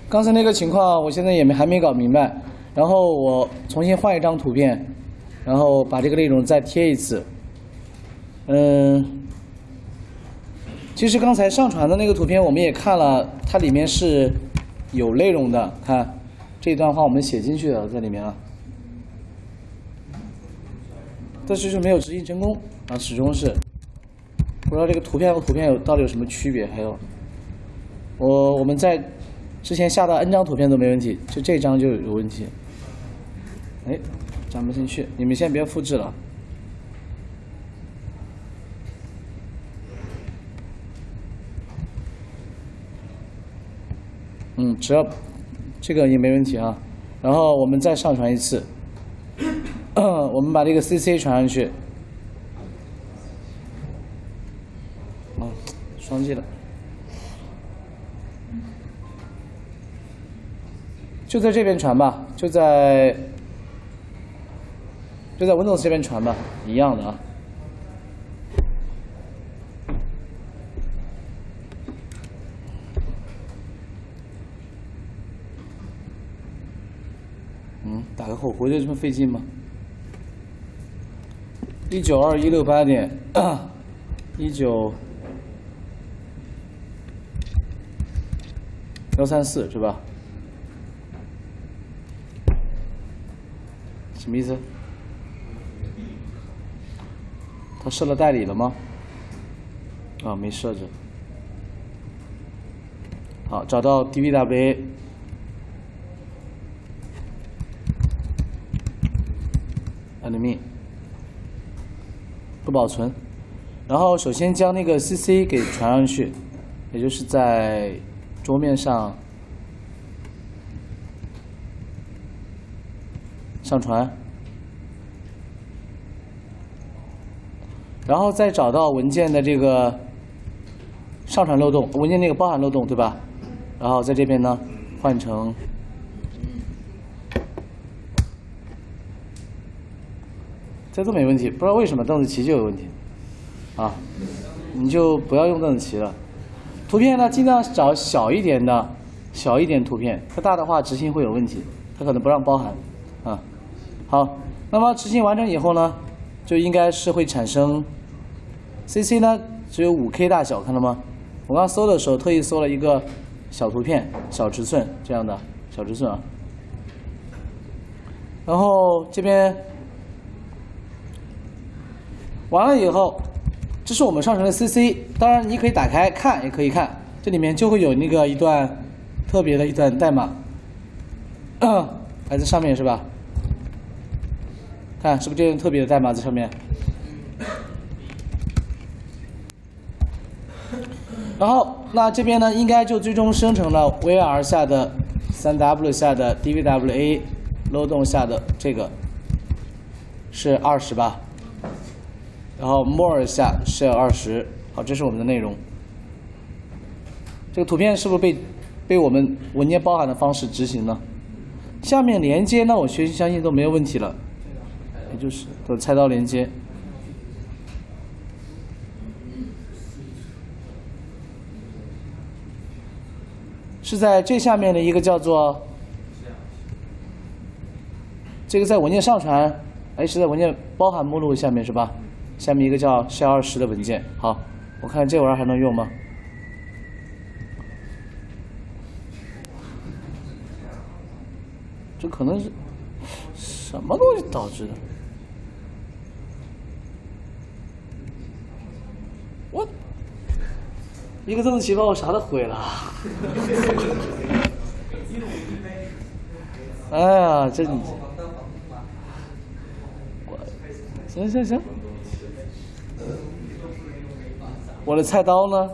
刚才那个情况，我现在还没搞明白。然后我重新换一张图片，然后把这个内容再贴一次。其实刚才上传的那个图片我们也看了，它里面是有内容的。看这段话我们写进去了，在里面啊，但是就没有执行成功啊，始终是不知道这个图片和图片到底有什么区别。还有，我们在之前下到 N 张图片都没问题，就这张就有问题。哎，粘不进去，你们先别复制了。只要这个也没问题啊。然后我们再上传一次，我们把这个 CC 传上去。双击了。就在这边传吧，就在 Windows 这边传吧，一样的啊。打个后回就这么费劲吗？192.168点19134是吧？什么意思？他设了代理了吗？啊，没设置。好，找到 DVWA。admin 不保存，然后首先将那个 CC 给传上去，也就是在桌面上上传，然后再找到文件的这个上传漏洞，文件那个包含漏洞，对吧？然后在这边呢换成。这都没问题，不知道为什么邓紫棋就有问题，啊，你就不要用邓紫棋了。图片呢，尽量找小一点图片，太大的话执行会有问题，它可能不让包含，啊。好，那么执行完成以后呢，就应该是会产生 CC 呢只有5K 大小，看到吗？我刚搜的时候特意搜了一个小图片，小尺寸这样的小尺寸啊。然后这边。完了以后，这是我们上传的 CC， 当然你可以打开看，也可以看，这里面就会有那个一段特别的一段代码，还在上面是吧？看是不是这段特别的代码在上面？然后那这边呢，应该就最终生成了 var 下的 3w 下的 dvwa 漏洞下的这个是20吧？然后 more 下 shell 20，好，这是我们的内容。这个图片是不是被我们文件包含的方式执行呢？下面连接呢，我相信都没有问题了，也就是都菜刀连接。是在这下面的一个叫做这个在文件上传，是在文件包含目录下面是吧？下面一个叫 shell 20的文件，好，我看这玩意儿还能用吗？这可能是什么东西导致的？我一个邓紫棋把我啥都毁了。哎呀，这你，行。我的菜刀呢？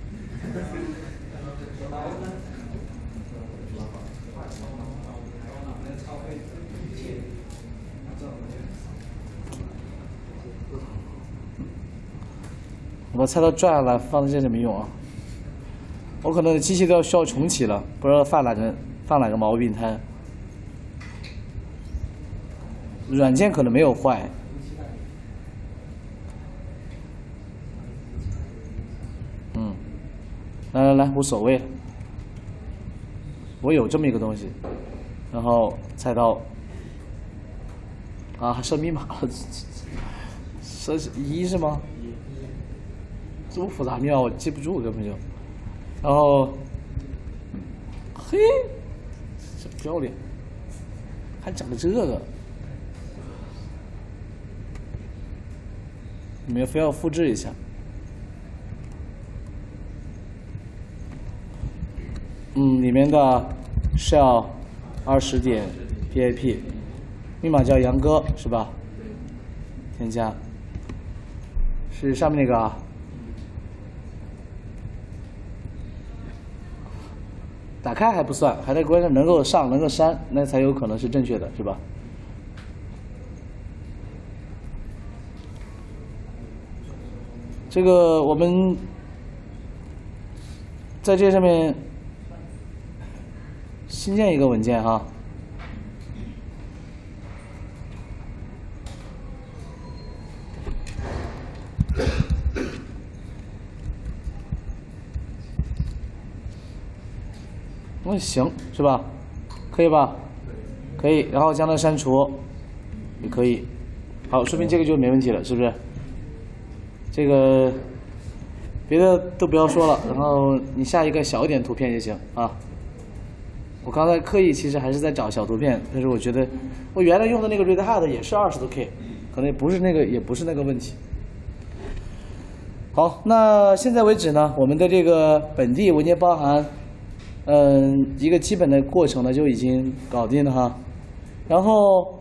我把菜刀拽下来放在这里没用啊！我可能机器都需要重启了，不知道犯哪个毛病。它软件可能没有坏。来，无所谓了。 我有这么一个东西，然后菜刀，啊，还设密码了，设1是吗？这么复杂密码我记不住根本就，然后，嘿，这不要脸，还整个这个，你们非要复制一下。里面的 shell 20.pip， 密码叫杨哥是吧？添加，是上面那个啊。打开还不算，还得关键能够上能够删，那才有可能是正确的，是吧？这个我们在这上面新建一个文件哈。行是吧？可以吧？可以，然后将它删除，也可以。好，说明这个就没问题了，是不是？这个别的都不要说了，然后你下一个小一点图片就行啊。我刚才刻意其实还是在找小图片，但是我觉得我原来用的那个 RedHat 也是20多K， 可能也不是那个问题。好，那现在为止呢，我们的这个本地文件包含。一个基本的过程呢就已经搞定了哈，然后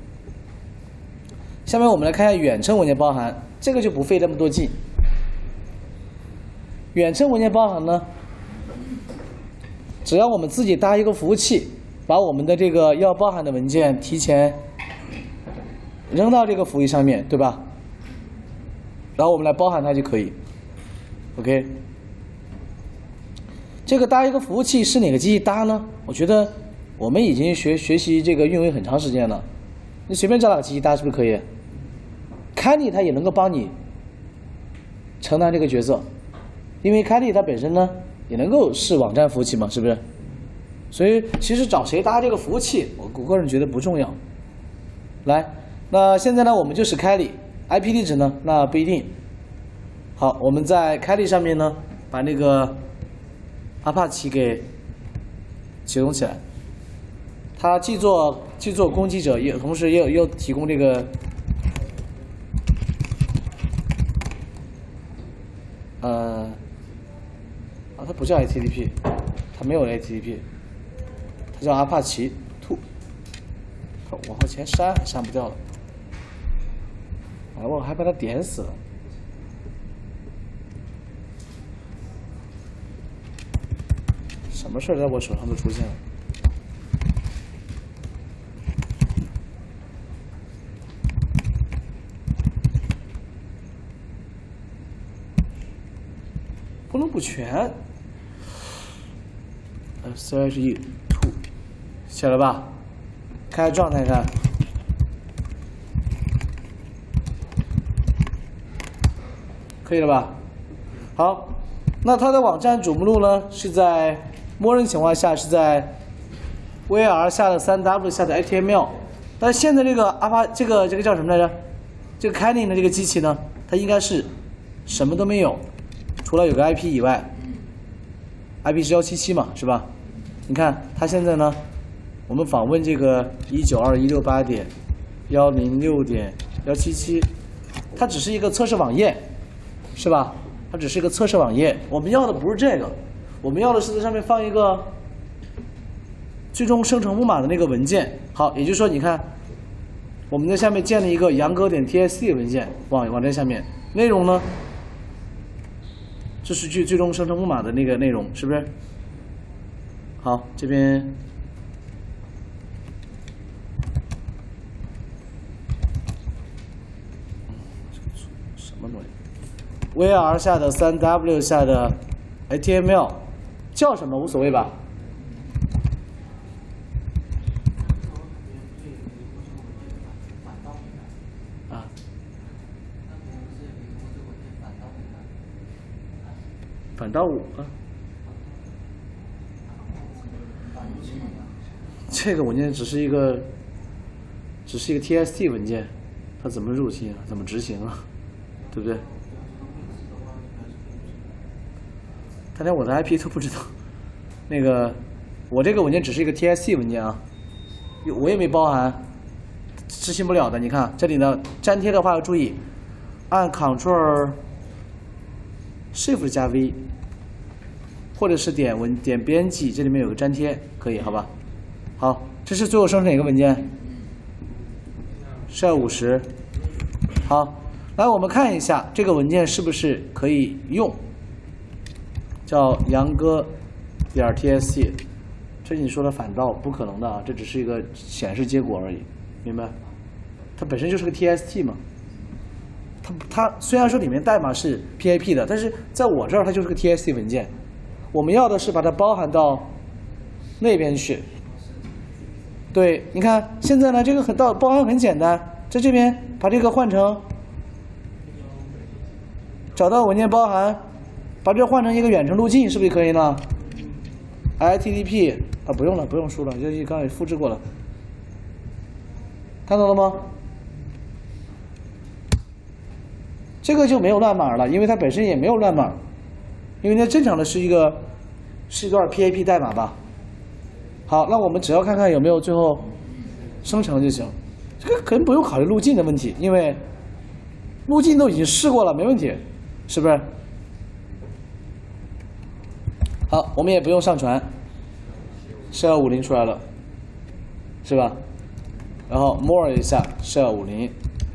下面我们来看一下远程文件包含，这个就不费那么多劲。远程文件包含呢，只要我们自己搭一个服务器，把我们的这个要包含的文件提前扔到这个服务器上面，对吧？然后我们来包含它就可以 ，OK。这个搭一个服务器是哪个机器搭呢？我觉得我们已经学习这个运维很长时间了，你随便找哪个机器搭是不是可以？Kali 它也能够帮你承担这个角色，因为 Kali 它本身呢也能够是网站服务器嘛，是不是？所以其实找谁搭这个服务器，我个人觉得不重要。来，那现在呢我们就使 Kali，IP 地址呢那不一定。好，我们在 Kali 上面呢把那个Apache 给启动起来，它既做攻击者，也同时又提供这个它不叫 HTTP， 它没有 HTTP， 它叫 Apache 2， 它往后前删不掉了，我还把它点死了。什么事儿在我手上都出现了？不能不全。CHE2 写了吧？开状态看。可以了吧？好，那它的网站主目录呢是在。默认情况下是在 var 下的 3w 下的 html， 但是现在这个这个叫什么来着？这个 Kali 的这个机器呢，它应该是什么都没有，除了有个 IP 以外 ，IP 是177嘛，是吧？你看它现在呢，我们访问这个192.168.106.177，它只是一个测试网页，是吧？它只是一个测试网页，我们要的不是这个。我们要的是在上面放一个最终生成木马的那个文件。好，也就是说，你看，我们在下面建了一个杨哥.tsc 文件，网站下面内容呢，这是最终生成木马的那个内容，是不是？好，这边什么东西 ？var 下的 3w 下的 html。叫什么无所谓吧？啊，反倒5啊， 这个文件只是一个 TXT 文件，它怎么入侵啊？怎么执行啊？对不对？他连我的 IP 都不知道。那个，我这个文件只是一个 TXT 文件啊，我也没包含，执行不了的。你看这里呢，粘贴的话要注意，按 Ctrl Shift 加 V， 或者是点编辑，这里面有个粘贴，可以好吧？好，这是最后生成一个文件 ，shell 50。好，来我们看一下这个文件是不是可以用。叫杨哥点 .tsc， 这你说的反倒不可能的啊，这只是一个显示结果而已，明白？它本身就是个 TXT 嘛，它虽然说里面代码是 PIP 的，但是在我这儿它就是个 TXT 文件，我们要的是把它包含到那边去。对，你看现在呢，这个包含很简单，在这边把这个换成，找到文件包含。把这换成一个远程路径，是不是可以呢 ？ITTP 啊，不用了，不用输了，就刚才复制过了，看到了吗？这个就没有乱码了，因为它本身也没有乱码，因为它正常的是一段 PIP 代码吧。好，那我们只要看看有没有最后生成就行，这个可能不用考虑路径的问题，因为路径都已经试过了，没问题，是不是？好，我们也不用上传 ，shell 50出来了，是吧？然后 more 一下 shell 50，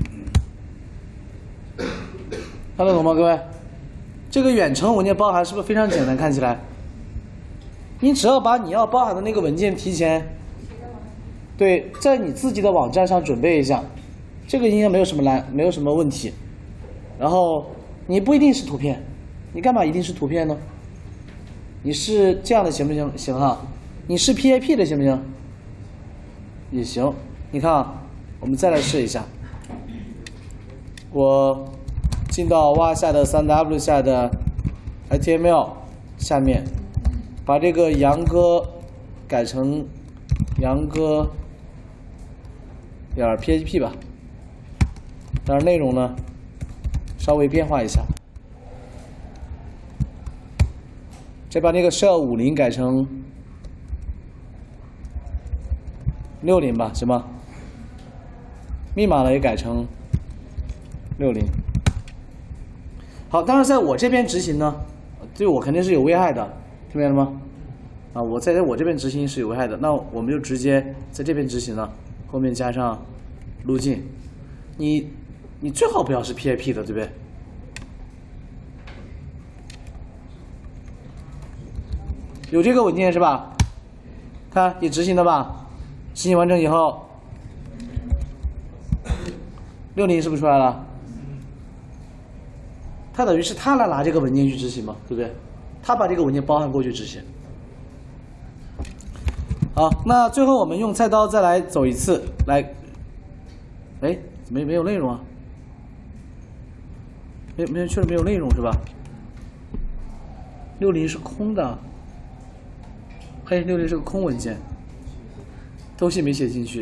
看得懂吗，各位？这个远程文件包含是不是非常简单？看起来，你只要把你要包含的那个文件提前，对，在你自己的网站上准备一下，这个应该没有什么问题。然后你不一定是图片，你干嘛一定是图片呢？你是这样的行不行？行哈，你是 PIP 的行不行？也行。你看啊，我们再来试一下。我进到挖下的 3W 下的 HTML 下面，把这个杨哥改成杨哥点 PHP 吧。当然内容呢稍微变化一下。再把那个 shell 50改成60吧，行吗？密码呢也改成60。好，当然在我这边执行呢，对我肯定是有危害的，听明白了吗？啊，我在我这边执行是有危害的，那我们就直接在这边执行了，后面加上路径。你最好不要是 PIP 的，对不对？有这个文件是吧？看你执行的吧，执行完成以后，60是不是出来了？它等于是他来拿这个文件去执行嘛，对不对？他把这个文件包含过去执行。好，那最后我们用菜刀再来走一次，来，哎，怎么没有内容啊？确实没有内容是吧？60是空的。嘿，60是个空文件，东西没写进去，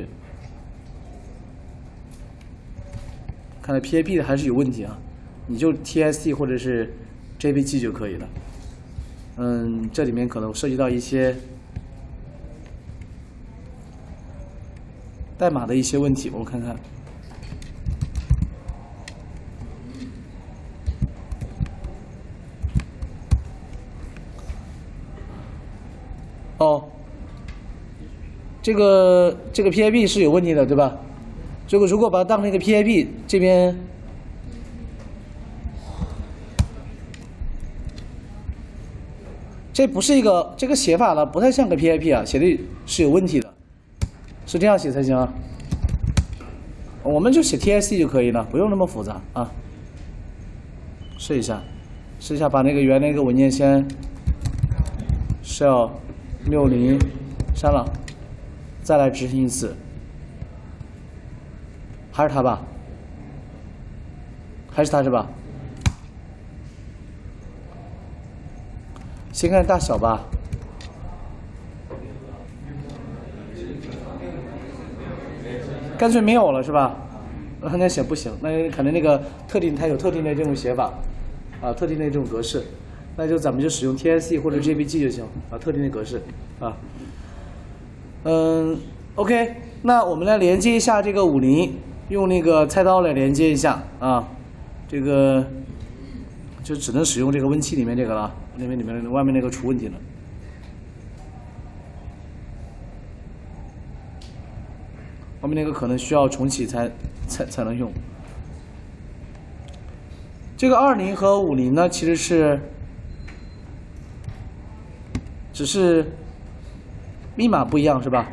看来 PIP 的还是有问题啊，你就 TXT 或者是 JPG 就可以了。这里面可能涉及到一些代码的一些问题，我们看看。哦，这个 PIP 是有问题的，对吧？这个如果把它当成一个 PIP， 这边这不是一个这个写法呢，不太像个 PIP 啊，写的是有问题的，是这样写才行啊。我们就写 TXT 就可以了，不用那么复杂啊。试一下把那个原来那个文件先 shell 60删了，再来执行一次，还是它吧？还是它是吧？先看大小吧。 干脆没有了是吧？那写不行，那可能那个它有特定的这种写法，啊，特定的这种格式，那就咱们就使用 TSC 或者 JPG 就行，啊，特定的格式，啊。OK， 那我们来连接一下这个50，用那个菜刀来连接一下啊，这个就只能使用这个温器里面这个了，因为里面外面那个出问题了。后面那个可能需要重启才能用。这个20和50呢，其实是只是密码不一样，是吧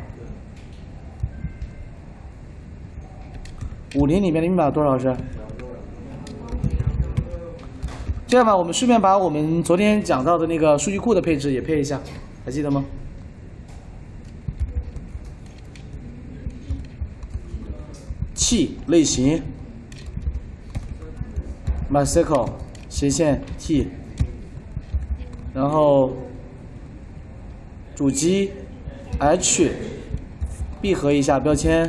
？50里面的密码多少是？这样吧，我们顺便把我们昨天讲到的那个数据库的配置也配一下，还记得吗？器类型 MySQL 斜线 T， 然后主机 H 闭合一下标签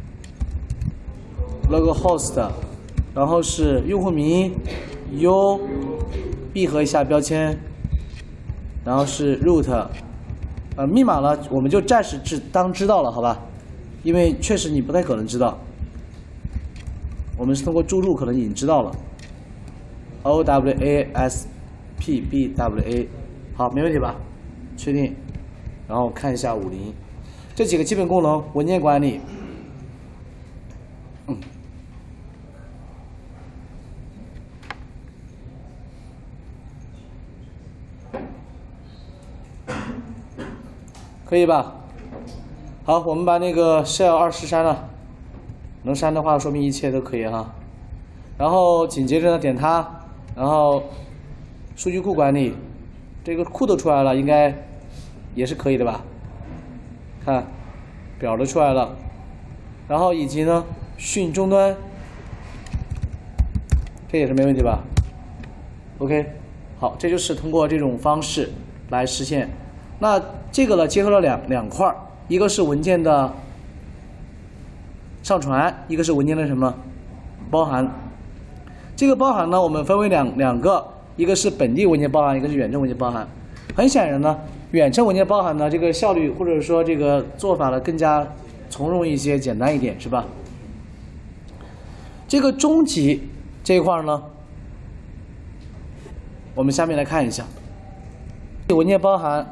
localhost， 然后是用户名 U 闭合一下标签，然后是 root， 密码呢我们就暂时当知道了，好吧？因为确实你不太可能知道。我们是通过注入可能已经知道了 ，OWASPBWA， 好，没问题吧？确定，然后看一下50，这几个基本功能，文件管理，可以吧？好，我们把那个 shell 20删了。能删的话，说明一切都可以哈。然后紧接着呢，点它，然后数据库管理，这个库都出来了，应该也是可以的吧？看表都出来了，然后以及呢，训终端，这也是没问题吧 ？OK， 好，这就是通过这种方式来实现。那这个呢，结合了两块，一个是文件的上传，一个是文件的什么包含。这个包含呢，我们分为两个，一个是本地文件包含，一个是远程文件包含。很显然呢，远程文件包含呢，这个效率或者说这个做法呢更加从容一些，简单一点，是吧？这个中级这一块呢，我们下面来看一下文件包含，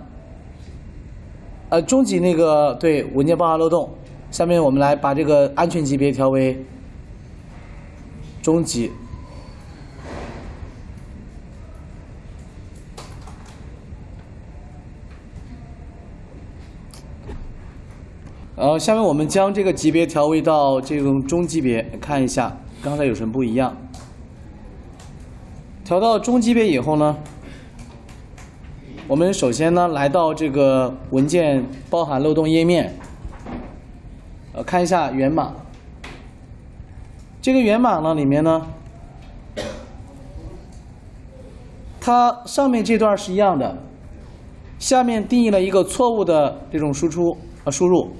中级那个对文件包含漏洞。下面我们来把这个安全级别调为中级。然后下面我们将这个级别调为到这种中级别，看一下刚才有什么不一样。调到中级别以后呢，我们首先呢来到这个文件包含漏洞页面。看一下源码，这个源码呢里面呢，它上面这段是一样的，下面定义了一个错误的这种输入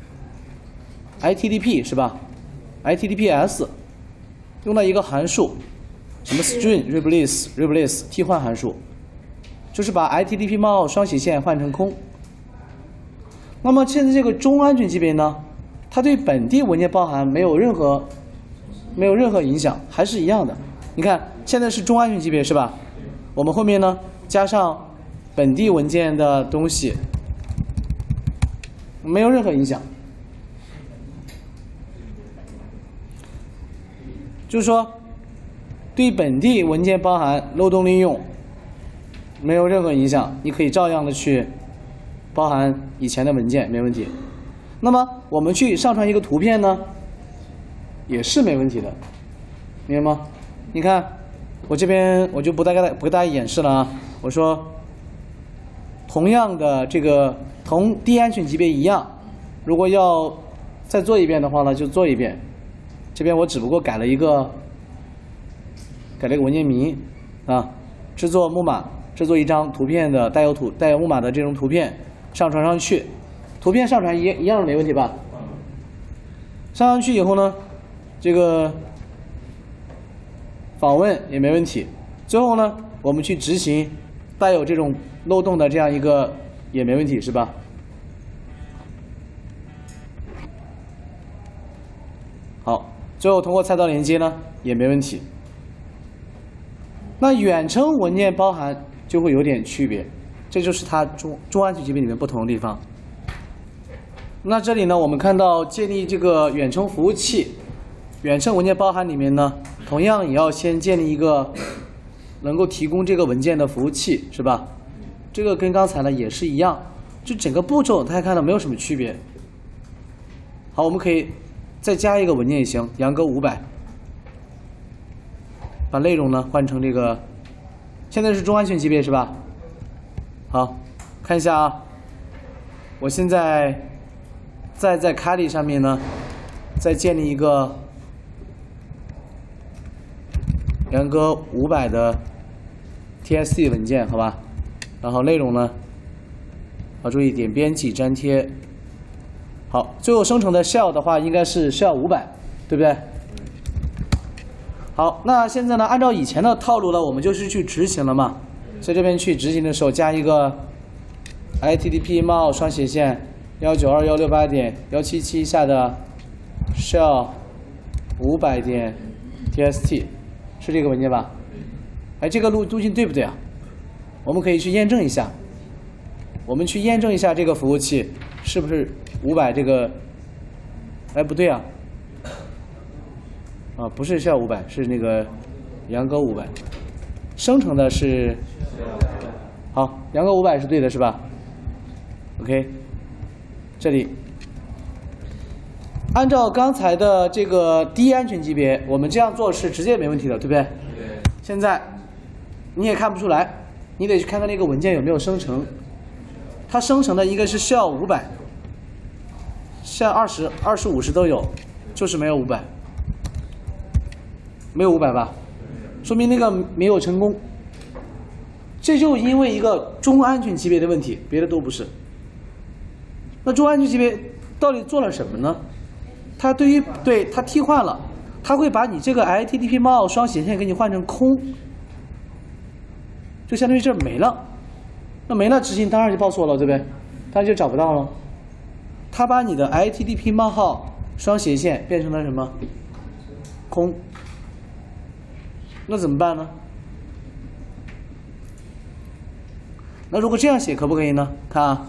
，ITDP 是吧 ？ITDPS 用了一个函数，什么 string replace 替换函数，就是把 ITDP 冒号双斜线换成空。那么现在这个中安全级别呢？它对本地文件包含没有任何影响，还是一样的。你看，现在是中安全级别是吧？我们后面呢加上本地文件的东西，没有任何影响。就是说，对本地文件包含漏洞利用没有任何影响，你可以照样的去包含以前的文件，没问题。那么我们去上传一个图片呢，也是没问题的，明白吗？你看，我这边我就不给大家演示了啊。我说，同样的这个同低安全级别一样，如果要再做一遍的话呢，就做一遍。这边我只不过改了一个文件名啊，制作木马，制作一张图片的带有木马的这种图片上传上去。图片上传一样没问题吧？ 上去以后呢，这个访问也没问题。最后呢，我们去执行带有这种漏洞的这样一个也没问题，是吧？好，最后通过菜单连接呢也没问题。那远程文件包含就会有点区别，这就是它中安全级别里面不同的地方。那这里呢，我们看到建立这个远程服务器、远程文件包含里面呢，同样也要先建立一个能够提供这个文件的服务器，是吧？这个跟刚才呢也是一样，就整个步骤大家看到没有什么区别。好，我们可以再加一个文件也行，杨哥500，把内容呢换成这个，现在是中安全级别是吧？好，看一下啊，我现在在开立上面呢，再建立一个杨哥500的 TSC 文件，好吧？然后内容呢，注意点编辑粘贴。好，最后生成的 shell 的话应该是 shell 500，对不对？好，那现在呢，按照以前的套路呢，我们就是去执行了嘛。在这边去执行的时候，加一个 ITTP 冒双斜线192.168.177下的 shell 500点 tst， 是这个文件吧？哎，这个路径对不对啊？我们可以去验证一下。我们去验证一下这个服务器是不是500这个？哎，不对啊。啊，不是shell 500，是那个杨哥500，生成的是。好，杨哥500是对的，是吧 ？OK， 这里按照刚才的这个低安全级别，我们这样做是直接没问题的，对不对？对。现在你也看不出来，你得去看看那个文件有没有生成。它生成的应该是shell 500，shell 20、20、50都有，就是没有500，没有500吧？说明那个没有成功。这就因为一个中安全级别的问题，别的都不是。那中安全级别到底做了什么呢？它它替换了，它会把你这个 ITTP 冒双斜线给你换成空，就相当于这没了。那没了，执行当然就报错了，对不对？当然就找不到了。它把你的 ITTP 冒号双斜线变成了什么？空。那怎么办呢？那如果这样写可不可以呢？看啊，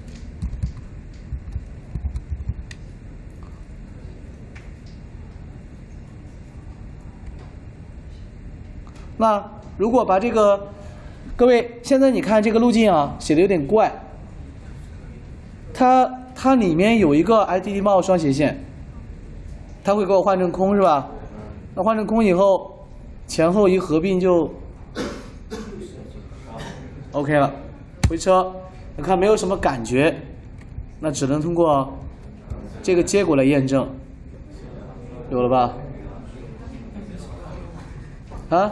那如果把这个，各位现在你看这个路径啊，写的有点怪。它里面有一个 ITTP 冒号双斜线，它会给我换成空是吧？那换成空以后，前后一合并就 OK 了。回车，你看没有什么感觉，那只能通过这个结果来验证，有了吧？啊？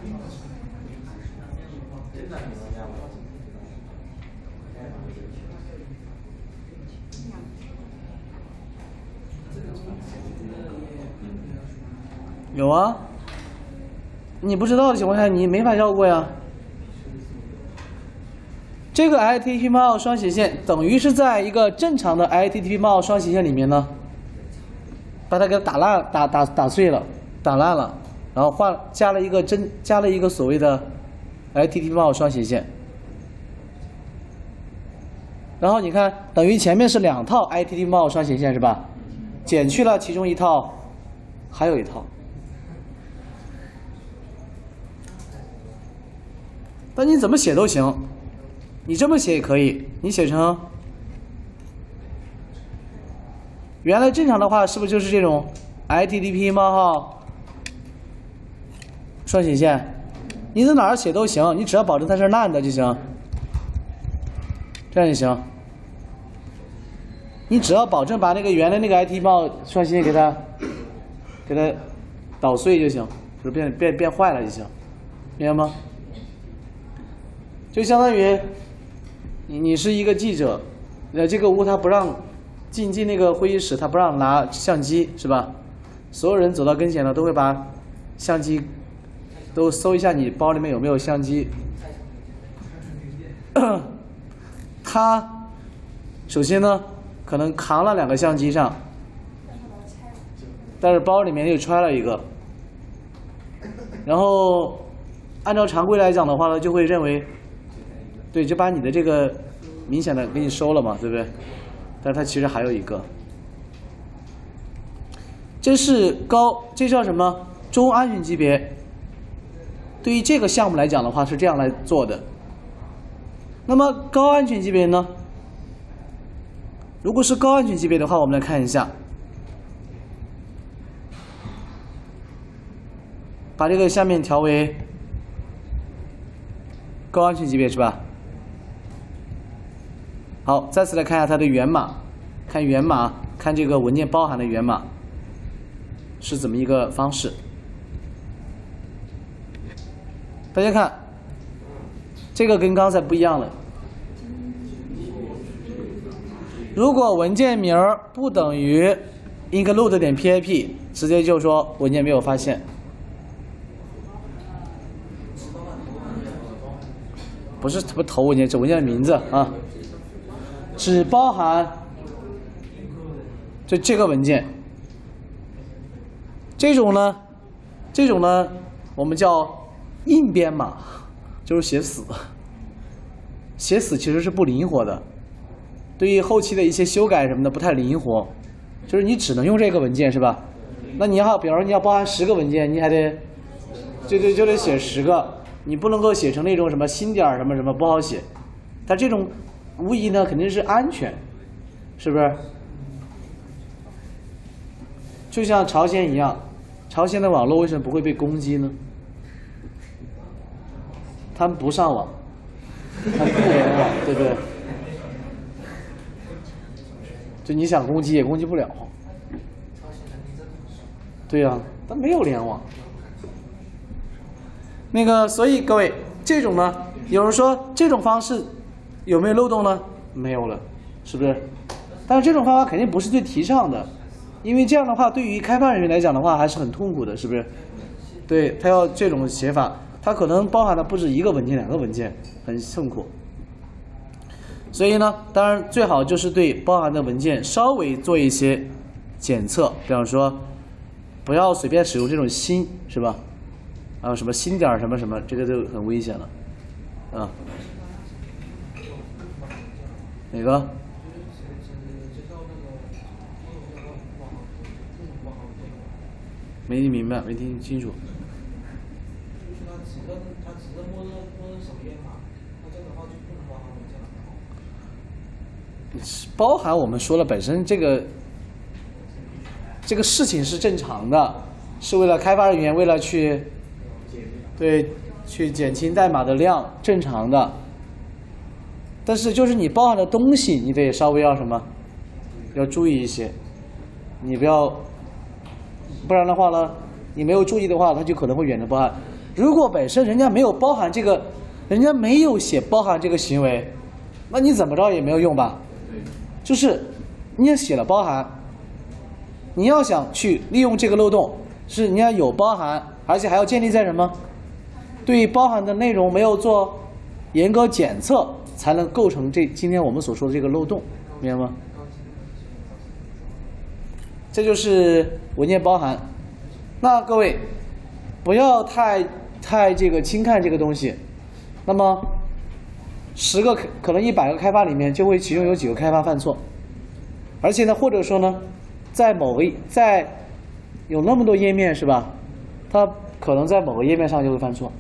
有啊，你不知道的情况下，你没法要过呀。这个 ITTP 冒号双斜线等于是在一个正常的 ITTP 冒号双斜线里面呢，把它给打烂、打碎了、打烂了，然后加了一个所谓的 ITTP 冒号双斜线，然后你看等于前面是2套 ITTP 冒号双斜线是吧？减去了其中一套，还有一套。但你怎么写都行。你这么写也可以，你写成原来正常的话，是不是就是这种 ITTP 冒号双斜线？你在哪儿写都行，你只要保证它是烂的就行，这样就行。你只要保证把那个原来那个 ITTP 冒号双斜线给它捣碎就行，就是变坏了就行，明白吗？就相当于。你是一个记者，这个屋他不让进那个会议室，他不让拿相机是吧？所有人走到跟前了，都会把相机都搜一下你包里面有没有相机。他首先呢，可能扛了2个相机上，但是包里面又揣了一个，然后按照常规来讲的话呢，就会认为，对，就把你的这个明显的给你收了嘛，对不对？但是它其实还有一个，这是这叫什么？中安全级别。对于这个项目来讲的话，是这样来做的。那么高安全级别呢？如果是高安全级别的话，我们来看一下，把这个下面调为高安全级别是吧？好，再次来看一下它的源码，看源码，看这个文件包含的源码是怎么一个方式。大家看，这个跟刚才不一样了。如果文件名不等于 include 点 pip， 直接就说文件没有发现。不是什么头文件，这文件的名字啊，只包含这个文件。这种呢，我们叫硬编码，就是写死。写死其实是不灵活的，对于后期的一些修改什么的不太灵活，就是你只能用这个文件是吧？那你要，比方说你要包含10个文件，你还得就得写10个。你不能够写成那种什么星点什么什么不好写，它这种无疑呢肯定是安全，是不是？就像朝鲜一样，朝鲜的网络为什么不会被攻击呢？他们不上网，他们不联网，对不对？就你想攻击也攻击不了。对呀，他没有联网。那个，所以各位，这种呢，有人说这种方式有没有漏洞呢？没有了，是不是？但是这种方法肯定不是最提倡的，因为这样的话，对于开发人员来讲的话，还是很痛苦的，是不是？对，他要这种写法，它可能包含的不止1个文件、2个文件，很痛苦。所以呢，当然最好就是对包含的文件稍微做一些检测，比方说，不要随便使用这种星，是吧？什么星点什么什么，这个就很危险了，啊。哪个？没听明白，没听清楚。 就是它只认默认首页码，那这样的话就不能包含文件了。 包含我们说了，本身这个事情是正常的，是为了开发人员为了去减轻代码的量，正常的。但是就是你包含的东西，你得稍微要什么，要注意一些，你不要，不然的话呢，你没有注意的话，它就可能会远程包含。如果本身人家没有包含这个，人家没有写包含这个行为，那你怎么着也没有用吧？就是你也写了包含，你要想去利用这个漏洞，是你要有包含，而且还要建立在什么？对包含的内容没有做严格检测，才能构成今天我们所说的这个漏洞，明白吗？这就是文件包含。那各位不要太这个轻看这个东西。那么10个可能100个开发里面，就会其中有几个开发犯错，而且呢，或者说呢，在有那么多页面是吧？它可能在某个页面上就会犯错。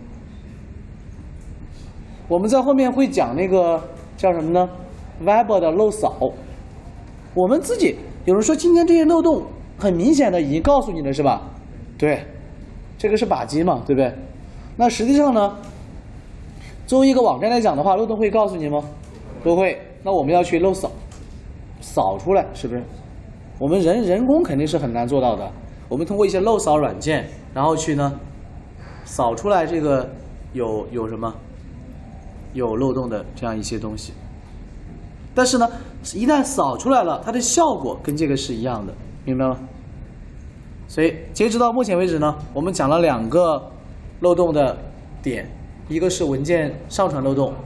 我们在后面会讲那个叫什么呢 ？Web 的漏扫。我们自己有人说今天这些漏洞很明显的已经告诉你了是吧？对，这个是靶机嘛，对不对？那实际上呢，作为一个网站来讲的话，漏洞会告诉你吗？不会。那我们要去漏扫出来，是不是？我们人工肯定是很难做到的。我们通过一些漏扫软件，然后去呢扫出来这个有什么？有漏洞的这样一些东西，但是呢， 一旦扫出来了，它的效果跟这个是一样的，明白吗？所以截止到目前为止呢，我们讲了2个漏洞的点，一个是文件上传漏洞，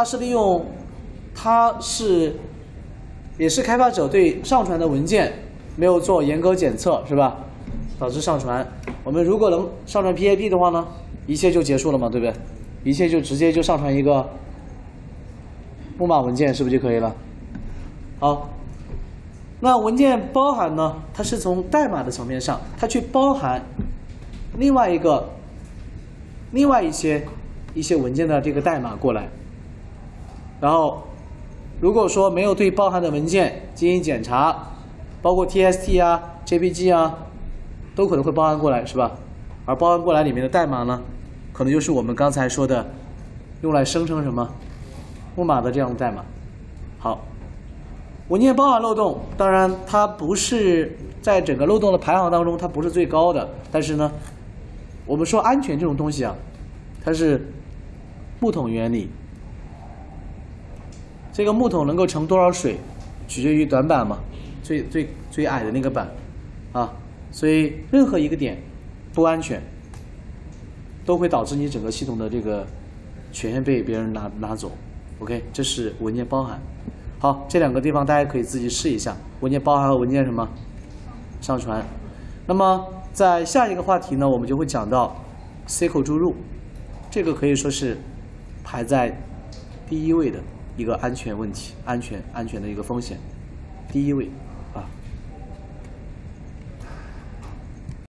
也是开发者对上传的文件没有做严格检测，是吧？导致上传。我们如果能上传 PAP 的话呢，一切就结束了嘛，对不对？一切就直接就上传一个木马文件，是不是就可以了？好，那文件包含呢，它是从代码的层面上，它去包含另外一些文件的这个代码过来，然后如果说没有对包含的文件进行检查，包括 TST 啊、JPG 啊，都可能会包含过来，是吧？而包含过来里面的代码呢，可能就是我们刚才说的用来生成什么木马的这样的代码。好，文件包含漏洞，当然它不是在整个漏洞的排行当中，它不是最高的，但是呢，我们说安全这种东西啊，它是木桶原理。这个木桶能够盛多少水，取决于短板嘛，最矮的那个板，啊，所以任何一个点不安全，都会导致你整个系统的这个权限被别人拿走。OK， 这是文件包含。好，这2个地方大家可以自己试一下，文件包含和文件什么上传。那么在下一个话题呢，我们就会讲到 SQL 注入，这个可以说是排在第1位的一个安全问题，安全的一个风险，第1位。